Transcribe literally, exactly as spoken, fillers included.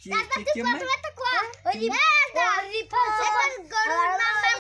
Que, que, que mais? Merda! Merda! Você foi gordo,